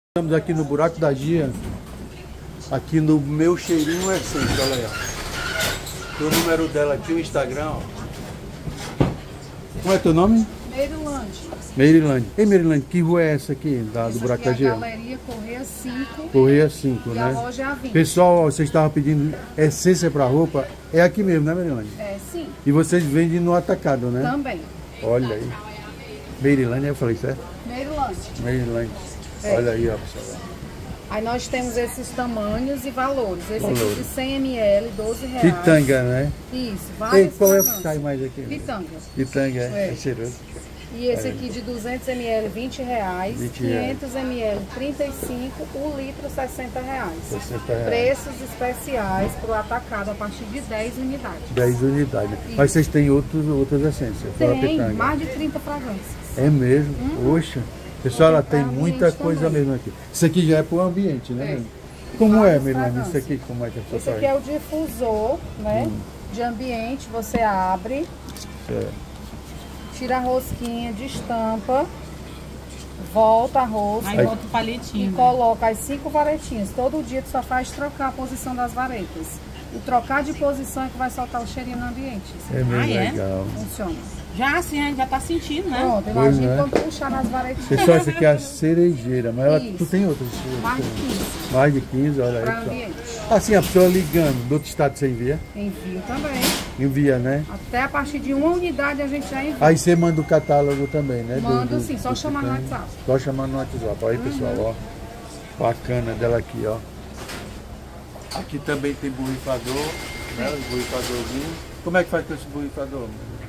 Estamos aqui no Buraco da Gia, aqui no Meu Cheirinho Essência, olha aí, ó. O número dela aqui, o Instagram, ó. Como é teu nome? Merilândia. Merilândia. Ei, Merilândia, que rua é essa aqui, do Buraco da Gia? Galeria Correia 5. Correia 5, e né? a loja é a 20. Pessoal, ó, vocês estavam pedindo essência para roupa, é aqui mesmo, né, Merilândia? É, sim. E vocês vendem no atacado, né? Também. Olha aí. Merilândia, eu falei certo? Merilândia. Merilândia. É. Olha aí, ó, pessoal. Aí nós temos esses tamanhos e valores. Esse Valores. aqui de 100 ml, R$12. Pitanga, né? Isso, Ei, várias qual é o que fragrâncias. sai mais aqui? Pitanga. Pitanga, é É. cheiroso. E esse aqui de 200 ml, R$20. 20 500 ml, R$35. O litro, R$60. 60 reais. Preços especiais para o atacado a partir de 10 unidades. 10 unidades. Mas vocês têm outras essências? fora a Tem pitanga? mais de 30 fragrâncias. É mesmo? Poxa. Pessoal, ela tem Pra muita ambiente coisa também. mesmo aqui. Isso aqui já é para o ambiente, né? É. Como é, Várias Melanie? Isso fragrâncias. aqui, como é que a pessoa Esse aqui é o difusor, né? De ambiente, você abre, tira a rosquinha, destampa, volta a rosca Aí volta o palitinho. e coloca as 5 varetinhas. Todo dia tu só faz trocar a posição das varetas. O trocar de posição é que vai soltar o cheirinho no ambiente. É mesmo é? legal. Funciona. Já assim, a gente já tá sentindo, né? Pronto, Pois imagina é. quando puxar nas varetinhas. Pessoal, essa aqui é a cerejeira, mas ela, Isso. tu tem outras? Mais de 15 Mais de 15, olha aí. para pessoal. ambiente. Assim, a pessoa ligando do outro estado você envia? Envio também. Envia, né? Até a partir de 1 unidade a gente já envia. Aí você manda o catálogo também, né? Mando sim, só chamar no pitanga. WhatsApp. Só chamar no WhatsApp. Aí, pessoal, ó. Bacana dela aqui, ó. Aqui também tem borrifador, né? Os borrifadorzinhos. Como é que faz com esse borrifador?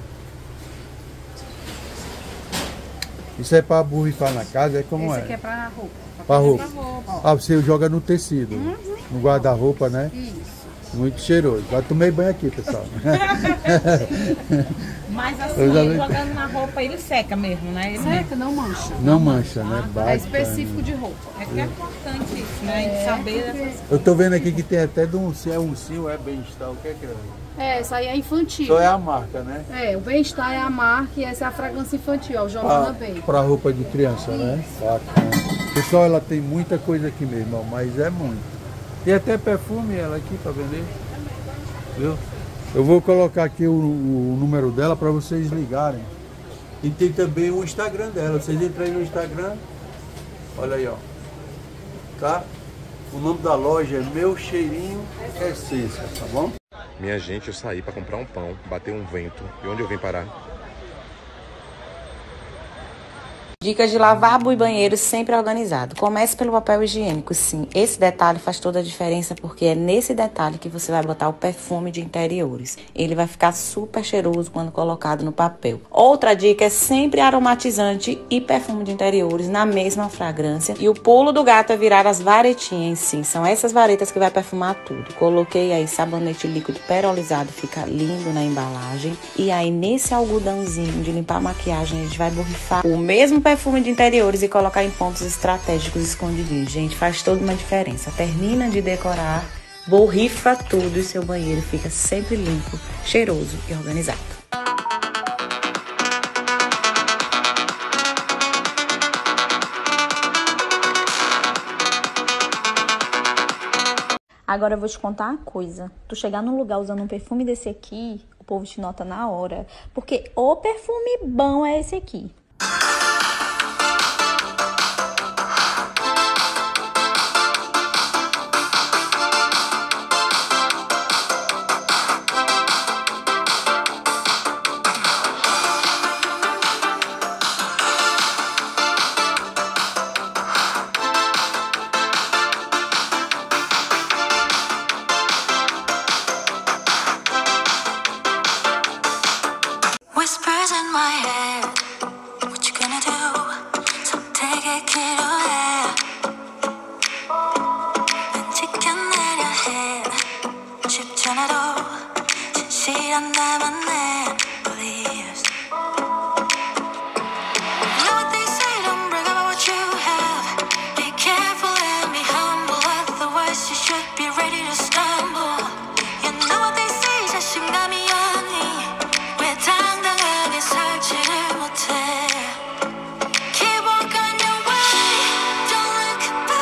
Isso é para borrifar na casa? É como Esse é? aqui é para roupa. Para roupa. roupa. Ah, você joga no tecido, no guarda-roupa, né? Isso. Muito cheiroso. Já tomei banho aqui, pessoal. Mas assim, Eu já vi. jogando na roupa, ele seca mesmo, né? Ele Seca, não mancha. Não mancha, né? É Bacana. específico de roupa. É que é importante isso, né? A gente saber dessas Eu tô vendo aqui que tem até de um, se é um sim ou é bem-estar, o que é que é? É, essa aí é infantil. Só é a marca, né? É, o bem-estar é a marca e essa é a fragrância infantil, ó, o Giovanna Bay. Para roupa de criança, né? Bacana. Pessoal, ela tem muita coisa aqui mesmo, ó, mas é muito. E até perfume ela aqui para vender. Viu? Eu vou colocar aqui o número dela para vocês ligarem. E tem também o Instagram dela. Vocês entram aí no Instagram. Olha aí, ó. Tá? O nome da loja é Meu Cheirinho Essência, tá bom? Minha gente, eu saí para comprar um pão, bateu um vento. E onde eu vim parar? Dicas de lavabo e banheiro sempre organizado. Comece pelo papel higiênico, sim. Esse detalhe faz toda a diferença porque é nesse detalhe que você vai botar o perfume de interiores. Ele vai ficar super cheiroso quando colocado no papel. Outra dica é sempre aromatizante e perfume de interiores na mesma fragrância. E o pulo do gato é virar as varetinhas, sim. São essas varetas que vai perfumar tudo. Coloquei aí sabonete líquido perolizado, fica lindo na embalagem. E aí nesse algodãozinho de limpar a maquiagem, a gente vai borrifar o mesmo perfume de interiores e colocar em pontos estratégicos escondidinhos. Gente, faz toda uma diferença. Termina de decorar, borrifa tudo e seu banheiro fica sempre limpo, cheiroso e organizado. Agora eu vou te contar uma coisa. Tu chegar num lugar usando um perfume desse aqui, o povo te nota na hora. Porque o perfume bom é esse aqui. Whispers in my head, what you gonna do? 선택의 기로에 난 지켜내려 해. 쉽지 않아도 진실한 나만의 beliefs. Know what they say, don't brag about what you have. Be careful and be humble, otherwise you should be ready to stumble. You know what they say, 자신감이 아니 왜 당당하게 살지를 못해. Keep walking your way, don't look back.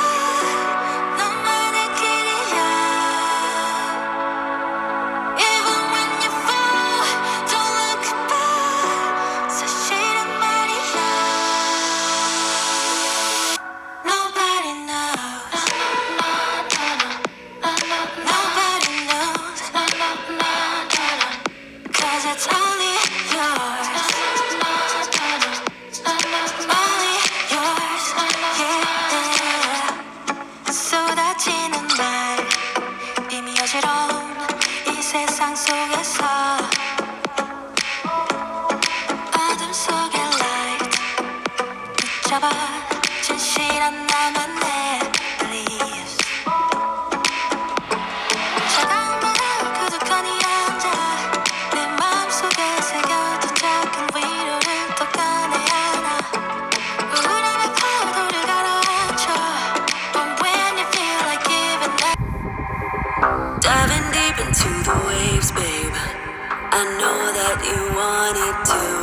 I know that you want it too.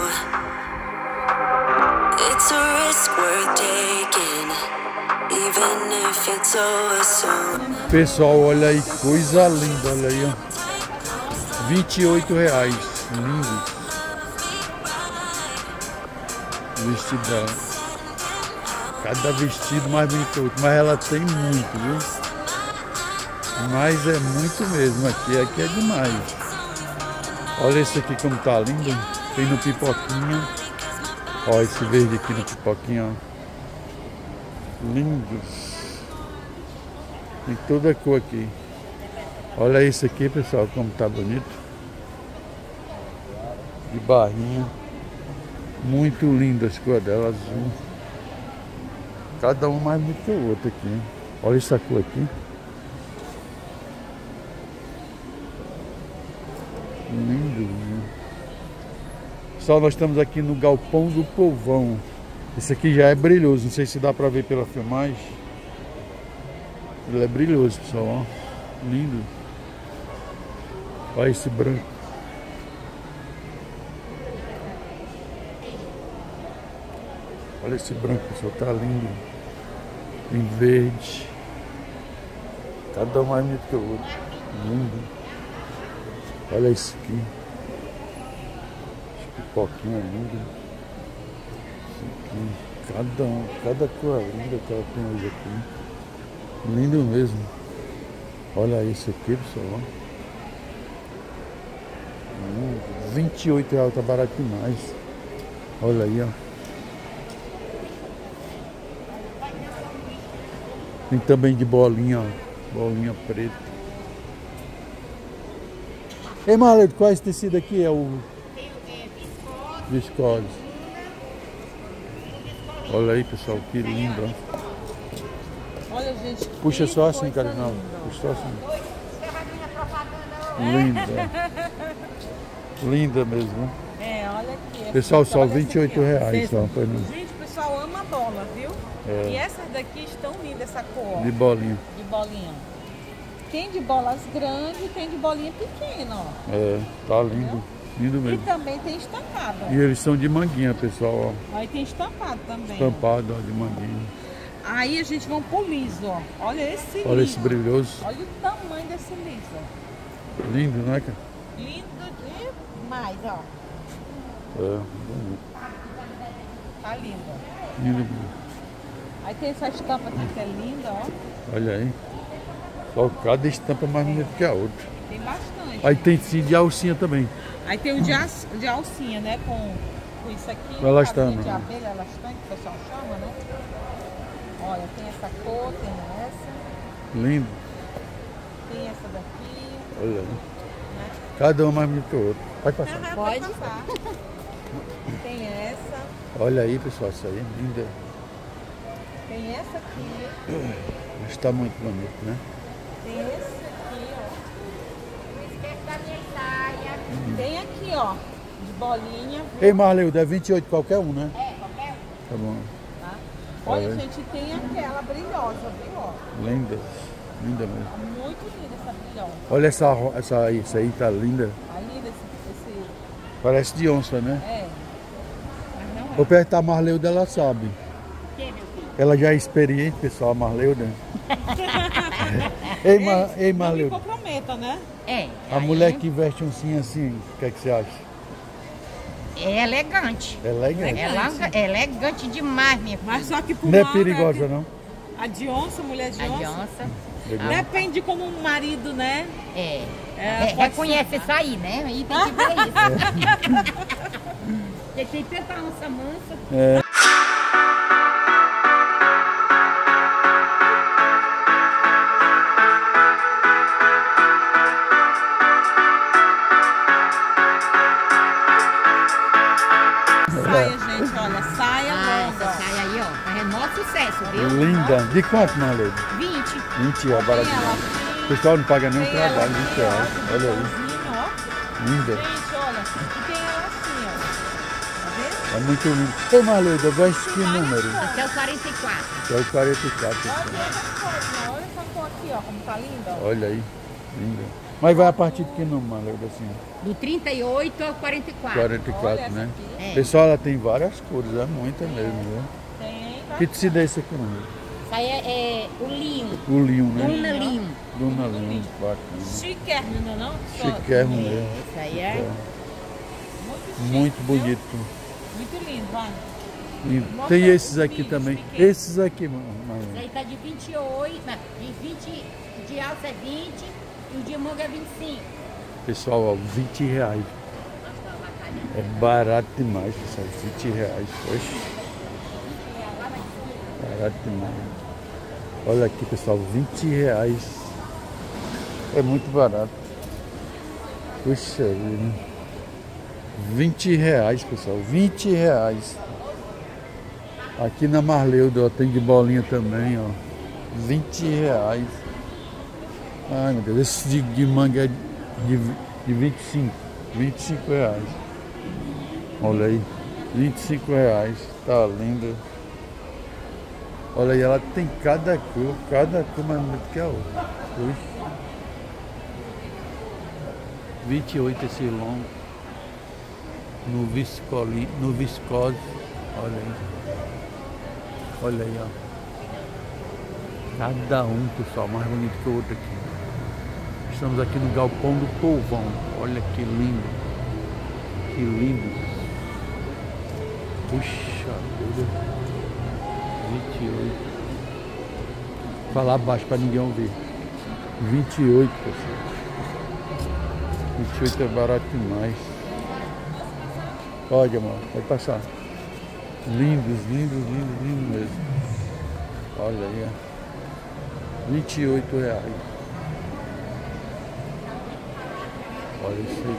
It's a risk worth taking, even if it's so soon. Pessoal, olha aí, coisa linda, olha aí, ó. R$28. Lindo. Vestidão. Cada vestido mais bonito que o outro, mas ela tem muito, viu? Mas é muito mesmo, aqui é demais. Olha esse aqui como tá lindo. Tem no pipoquinha. Olha esse verde aqui no pipoquinha, ó. Lindo. Tem toda a cor aqui. Olha esse aqui, pessoal, como tá bonito. De barrinha. Muito lindo as cores dela, azul. Cada um mais bonito que o outro aqui, hein? Olha essa cor aqui. Lindo, lindo. Pessoal, nós estamos aqui no Galpão do Povão. Esse aqui já é brilhoso, não sei se dá pra ver pela filmagem. Ele é brilhoso, pessoal, ó. Lindo. Olha esse branco. Olha esse branco, pessoal, tá lindo. Em verde. Cada um mais bonito que o outro. Lindo. Olha esse aqui. Esse pipoquinho é lindo. Esse aqui. Cada cor linda que ela tem hoje aqui. Lindo mesmo. Olha esse aqui, pessoal. R$28, tá barato demais. Olha aí, ó. Tem também de bolinha, ó. Bolinha preta. Ei, Marlene, qual é esse tecido aqui? É o viscose. Olha aí, pessoal, que lindo, ó. Olha, gente. Puxa só assim, Carinal. Puxa só assim. Linda. Linda mesmo. É, olha aqui. Pessoal, só olha R$28. essa aqui, ó. Ó, Gente, o pessoal ama bola, viu? É. E essas daqui estão lindas, essa cor. de bolinha. De bolinha. Tem de bolas grandes e tem de bolinha pequena, ó. É, tá lindo. Lindo E mesmo. também tem estampado. E eles são de manguinha, pessoal, ó. Aí tem estampado também. Estampado, ó, de manguinha. Aí a gente vai pro liso, ó. Olha esse liso. Olha esse brilhoso. Olha o tamanho desse liso. Lindo, né, cara? Lindo demais, ó. É, bonito. Tá lindo. Lindo mesmo. Aí tem essa estampa aqui que é linda, ó. Olha aí. Só cada estampa mais bonita que a outra. Tem bastante. Aí tem sim de alcinha também. Aí tem o de alcinha, né? Com isso aqui. Com elastano, casinha de né? abelha, elastano, que o pessoal chama, né? Olha, tem essa cor, tem essa. Lindo. Tem essa daqui. Olha aí. Né? Cada uma mais bonita que a outra. Pode passar. Pode passar. Tem essa. Olha aí, pessoal, isso aí é linda. Tem essa aqui. Mas tá muito bonito, né? Tem esse aqui, ó. Tem aqui, ó. De bolinha. Ei, Marleuda, é 28 qualquer um, né? É, qualquer um. Tá bom. Tá? Olha, Olha. gente, tem aquela brilhosa, viu? Ó. Linda. Linda mesmo. Muito linda essa brilhosa. Olha essa aí tá linda. A linda esse... Parece de onça, né? É. Mas não é. Vou perguntar a Marleuda, ela sabe. Que, meu filho? Ela já é experiente, pessoal, a Marleuda. Ei, Não me Marleuda, comprometa, né? É. a mulher que veste oncinha assim, o que é que você acha? É elegante. É legal. É elegante demais, minha filha. Mas só que por Não é lado perigosa, não? A de onça, mulher de A onça. de onça. Depende de como um marido, né? Pode Reconhece ser, isso aí, né? Aí tem que ver isso. Porque tem tanta onça mansa. Saia, gente, olha, saia longa. Essa saia aí, ó. É maior sucesso, viu? Linda. De quanto, Marleuda? 20. 20, ó, baratinho. O pessoal não paga nenhum trabalho, 20 reais. Olha aí. Ó. Linda. Gente, olha, e tem ela assim, ó. Tá vendo? É muito lindo. Ei, Marleuda, veste que número? Esse é o 44. É o 44. Olha essa cor, olha essa cor aqui, ó, como tá linda. ó. Olha aí. Linda. Mas vai a partir de que número, Marleuda, assim? Do 38 ao 44. 44, né? É. Pessoal, ela tem várias cores, é muita mesmo, viu? Tem, tá? Que tecido é esse aqui, Marleuda? Isso aí é o linho. O linho, né? Duna linho. Duna linho, bacana. Chiquérrimo, não é não? Chiquérrimo mesmo. Isso aí é. Muito bonito. Muito lindo, vai. E tem esses aqui também. Esses aqui, Isso Marleuda. aí tá de 28, né? De 20, de alça é 20 e o de manga é 25. Pessoal, ó, 20 reais. É barato demais, pessoal. 20 reais. Oxe. Barato demais. Olha aqui, pessoal, 20 reais. É muito barato. Puxa vida. 20 reais, pessoal. 20 reais. Aqui na Marleuda, ó, tem de bolinha também, ó. 20 reais. Ai, meu Deus. Esse de manga é de 25. 25 reais. Olha aí. 25 reais. Tá lindo. Olha aí, ela tem cada cor mais bonita que a outra. Puxa. 28 esse longo. No viscose. Olha aí. Olha aí, ó. Cada um, pessoal, mais bonito que o outro aqui. Estamos aqui no Galpão do Polvão. Olha que lindo. Que lindo. Puxa vida. 28. Vou falar baixo para ninguém ouvir. 28, pessoal. 28 é barato demais. Pode, amor. Pode passar. Lindos, lindos, lindos, lindos mesmo. Olha aí, ó. 28 reais. Olha isso aí.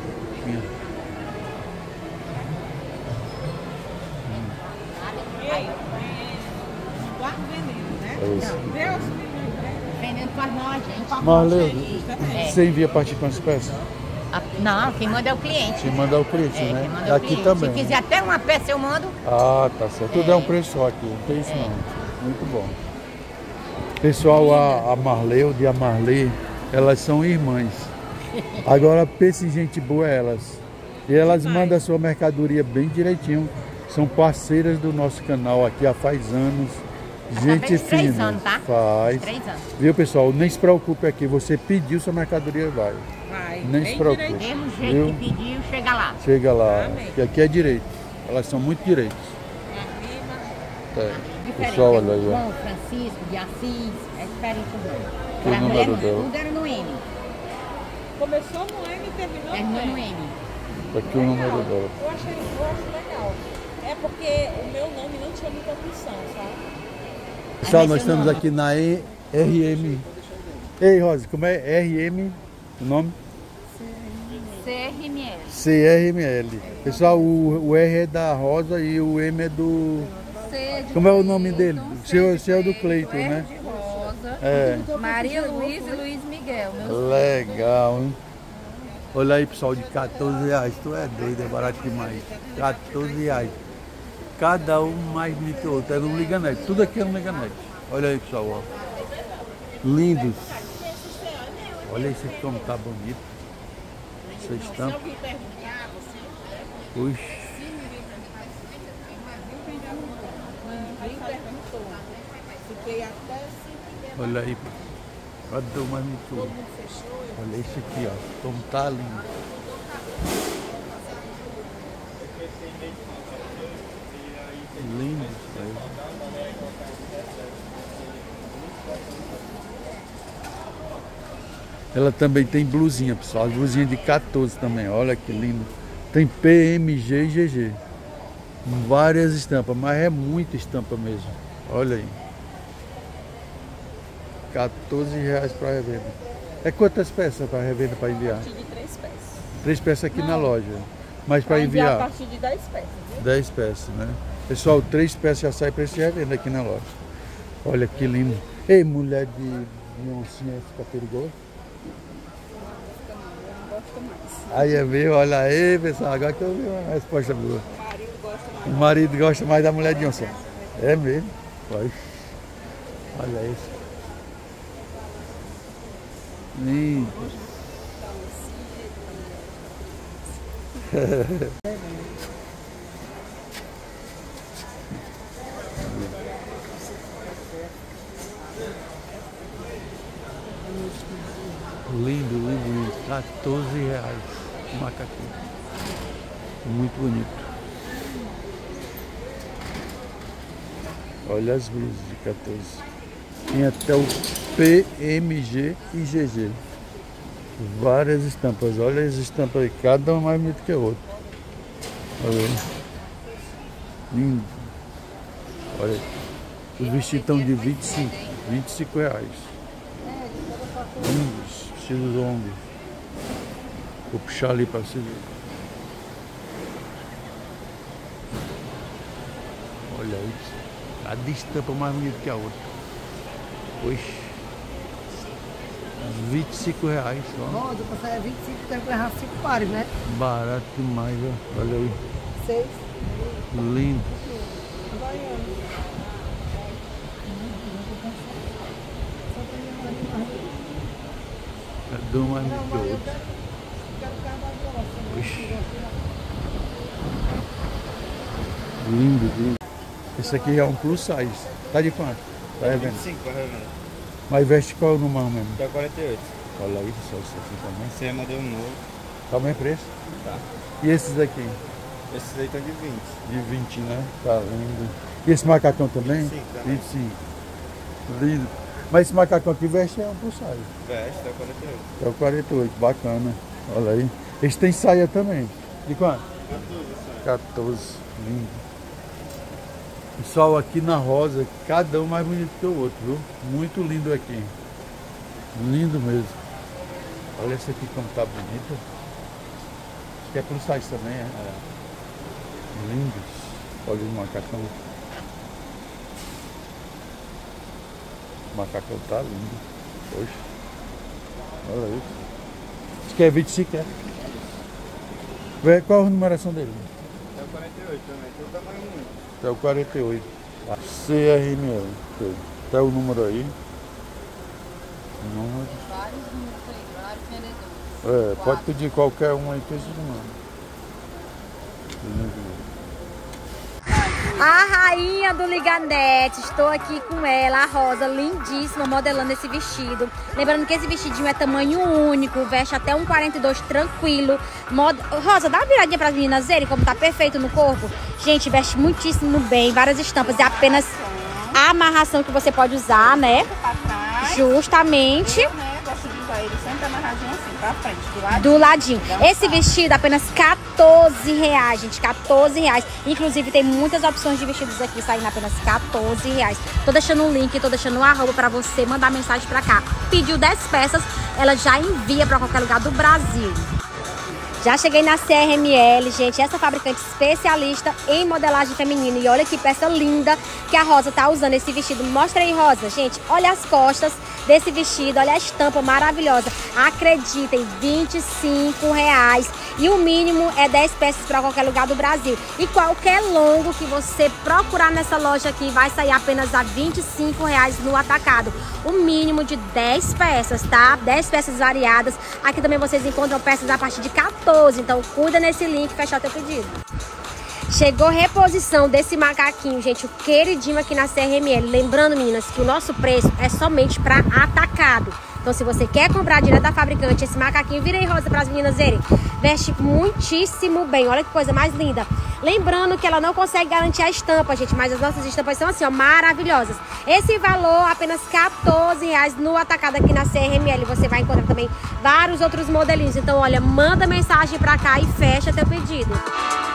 Guarda veneno, né? Olha isso. Deus me livre. Vendendo com as nojentes. Marleuda, você envia a partir de quantas peças? Não, quem manda é o cliente. Você manda o preço, Quem né? manda é o Aqui cliente. também. Se quiser até uma peça eu mando. Ah, tá certo. Tudo é um preço só aqui, não tem isso não. Muito bom. Pessoal, a Marleuda e a Marley, elas são irmãs. Agora, pense em gente boa elas. E elas mandam a sua mercadoria bem direitinho. São parceiras do nosso canal aqui há faz anos. Gente faz 3 fina. anos, tá? Faz. 3 anos. Viu, pessoal? Nem se preocupe aqui. Você pediu, sua mercadoria vai. Vai. Nem se preocupe. Do mesmo jeito Viu? que pediu, chega lá. Chega lá. Amém. Que aqui é direito. Elas são muito direitos. É. Diferente. Pessoal, olha aí, ó. João Francisco, de Assis, é diferente do Que As número mulheres não, dela? tudo era no M. Começou no M e terminou Terminou no no M. M. Tá aqui o número dela. Eu acho legal. É porque o meu nome não tinha muita opção, sabe? Pessoal, vai nós ser o estamos nome. aqui na RM. Ei, Rosa, como é RM? O nome? CRML. CRML. Pessoal, o R é da Rosa e o M é do... Como é o nome dele? O seu é o do Cleiton, né? Rosa, É. Maria Luiz e Luiz Miguel. Legal, hein? Olha aí, pessoal, de 14 reais. Tu é doido, é barato demais. 14 reais. Cada um mais bonito que o outro. É no Liganete. Tudo aqui é no Liganete. Olha aí, pessoal, ó. Lindos. Olha esse aqui como tá bonito. Essa estampa. Puxa. Olha aí. Cadê o mais bonito? Olha esse aqui, ó. Como tá lindo. Lindo isso aí. Ela também tem blusinha, pessoal. As blusinhas de 14 também. Olha que lindo. Tem PMG e GG. Várias estampas, mas é muita estampa mesmo. Olha aí. 14 reais para revenda. É quantas peças para revenda para enviar? A partir de 3 peças. 3 peças aqui na loja. Mas para A enviar? partir de 10 peças, viu? 10 peças, né? Pessoal, 3 peças já sai para esse revenda aqui na loja. Olha que lindo. Ei, mulher de oncinha, fica perigoso? Aí é meu, olha aí, pessoal. Agora que eu vi uma resposta boa. O marido gosta mais da mulher de onça. É mesmo? Olha isso. Lindo. Lindo, lindo, lindo. 14 reais o macaquinho. Muito bonito. Olha as blusas de 14. Tem até o PMG e GG. Várias estampas. Olha as estampas aí. Cada uma mais bonita que a outra. Olha aí. Lindo. Olha aí. Os vestidos estão de 25 reais. Lindos. Vestidos longos. Vou puxar ali para você ver. Olha isso. Cada estampa mais bonita que a outra. Oxe. 25 reais só. Rosa, passar é 25, tem que levar 5 pares, né? Barato demais, ó. Olha aí. 6. Lindo. Cada um mais bonito que o outro. Oxe. Lindo, lindo. Esse aqui é um plus size. Tá de quanto? Tá revendo? 25 para revenda. Mas veste qual o número mesmo? Tá 48. Olha aí, só isso aqui também. Esse é modelo novo. Tá o mesmo preço? Tá. E esses aqui? Esses aí estão de 20. De 20, né? Tá lindo. E esse macacão também? 25 também. 25. Lindo. Mas esse macacão aqui veste é um plus size. Veste, tá 48. É o 48, bacana. Olha aí. Esse tem saia também. De quanto? 14. Lindo. Pessoal, aqui na Rosa, cada um mais bonito que o outro, viu? Muito lindo aqui. Lindo mesmo. Olha esse aqui como tá bonito. Acho que é plus size também, é? Lindos. Olha o macacão. O macacão tá lindo. Poxa. Olha isso. Acho que é 25, é? Qual a numeração dele? É o 48 também, tem o tamanho muito. É o 48. CRML. Tá o número aí. Número. Vários números aí, vários vendedores. Pode pedir qualquer um aí que esse número. A rainha do Liganete, estou aqui com ela, a Rosa, lindíssima, modelando esse vestido. Lembrando que esse vestidinho é tamanho único, veste até um 42 tranquilo. Rosa, dá uma viradinha para as meninas verem como tá perfeito no corpo. Gente, veste muitíssimo bem, várias estampas, é apenas a amarração que você pode usar, né? Justamente. Ele sempre amarradinho assim, pra frente, do ladinho. Esse vestido apenas 14 reais, gente, 14 reais. Inclusive tem muitas opções de vestidos aqui saindo apenas 14 reais. Tô deixando o link, tô deixando o arroba pra você mandar mensagem pra cá. Pediu 10 peças, ela já envia pra qualquer lugar do Brasil. Já cheguei na CRML, gente, essa fabricante especialista em modelagem feminina. E olha que peça linda que a Rosa tá usando esse vestido. Mostra aí, Rosa, gente, olha as costas desse vestido, olha a estampa maravilhosa. Acreditem, 25 reais. E o mínimo é 10 peças para qualquer lugar do Brasil. E qualquer longo que você procurar nessa loja aqui vai sair apenas a 25 reais no atacado. O mínimo de 10 peças, tá? 10 peças variadas. Aqui também vocês encontram peças a partir de 14. Então cuida nesse link e fechar teu pedido. Chegou reposição desse macaquinho, gente, o queridinho aqui na CRML. Lembrando, meninas, que o nosso preço é somente para atacado. Então, se você quer comprar direto da fabricante, esse macaquinho, vira aí, Rosa, para as meninas verem. Veste muitíssimo bem, olha que coisa mais linda. Lembrando que ela não consegue garantir a estampa, gente, mas as nossas estampas são assim, ó, maravilhosas. Esse valor, apenas 14 reais no atacado aqui na CRML. Você vai encontrar também vários outros modelinhos. Então, olha, manda mensagem para cá e fecha teu pedido.